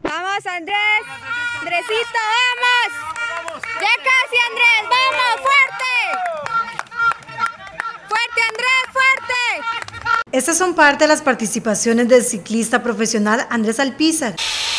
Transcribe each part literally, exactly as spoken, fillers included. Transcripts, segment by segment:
Vamos, Andrés. Andresito, vamos. Ya casi, Andrés. Vamos, fuerte. Fuerte, Andrés, fuerte. Estas son parte de las participaciones del ciclista profesional Andrés Alpizar.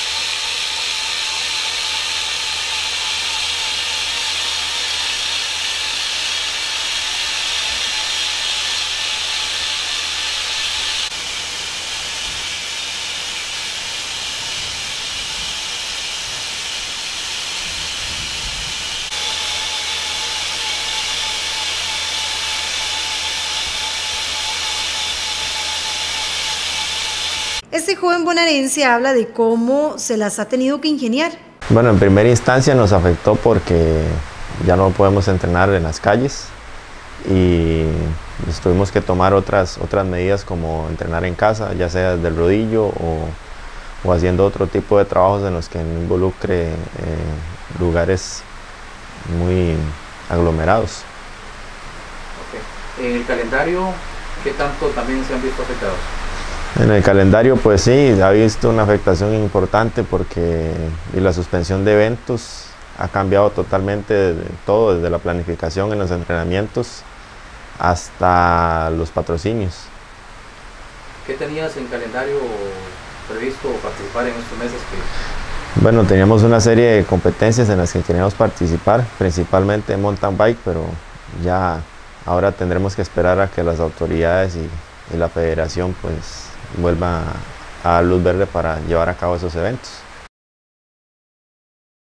Este joven bonaerense habla de cómo se las ha tenido que ingeniar. Bueno, en primera instancia nos afectó porque ya no podemos entrenar en las calles y pues tuvimos que tomar otras, otras medidas como entrenar en casa, ya sea desde el rodillo o, o haciendo otro tipo de trabajos en los que no involucre eh, lugares muy aglomerados. Okay. En el calendario, ¿qué tanto también se han visto afectados? En el calendario pues sí, ha visto una afectación importante porque y la suspensión de eventos ha cambiado totalmente de todo, desde la planificación en los entrenamientos hasta los patrocinios. ¿Qué tenías en calendario previsto participar en estos meses? Que... Bueno, teníamos una serie de competencias en las que queríamos participar, principalmente mountain bike, pero ya ahora tendremos que esperar a que las autoridades y, y la federación pues vuelva a dar luz verde para llevar a cabo esos eventos.